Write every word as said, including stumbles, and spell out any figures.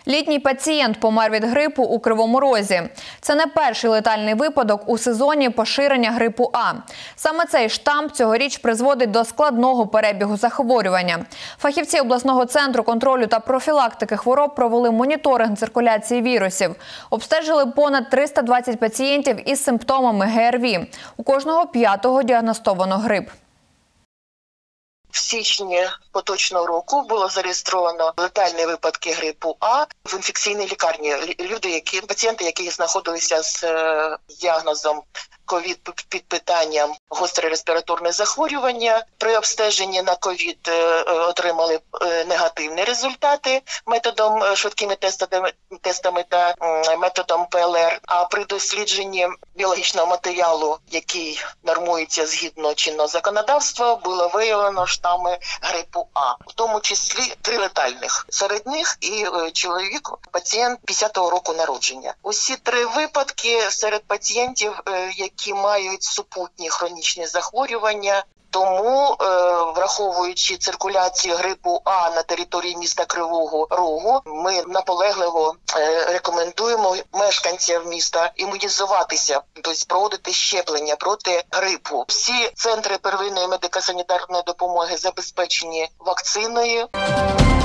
Літній пацієнт помер від грипу у Кривому Розі. Це не перший летальний випадок у сезоні поширення грипу А. Саме цей штам цьогоріч призводить до складного перебігу захворювання. Фахівці обласного центру контролю та профілактики хвороб провели моніторинг циркуляції вірусів. Обстежили понад триста двадцять пацієнтів із симптомами Ге Ер Ві. У кожного п'ятого діагностовано грип. В січні поточного року було зареєстровано летальні випадки грипу А в інфекційній лікарні. Люди, які пацієнти, які знаходилися з е, діагнозом ковід під питанням гостре респіраторне захворювання, при обстеженні на ковід е, отримали е, негативні результати методом е, швидкими тестами, тестами та е, методом Пе Ел Ер. А при дослідженні біологічного матеріалу, який нормується згідно чинного законодавства, було виявлено штами грипу А, в тому числі три летальних. Серед них і е, чоловік, пацієнт п'ятдесятого року народження. Усі три випадки серед пацієнтів, е, які мають супутні хронічні захворювання. Тому, е, враховуючи циркуляцію грипу А на території міста Кривого Рогу, ми наполегливо е, рекомендуємо мешканцям міста імунізуватися, тобто проводити щеплення проти грипу. Всі центри первинної медико-санітарної допомоги забезпечені вакциною.